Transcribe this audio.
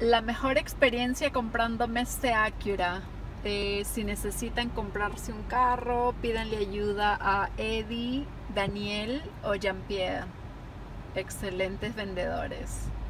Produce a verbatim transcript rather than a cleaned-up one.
La mejor experiencia comprándome este Acura. Eh, si necesitan comprarse un carro, pídanle ayuda a Eddie, Daniel o Jean-Pierre. Excelentes vendedores.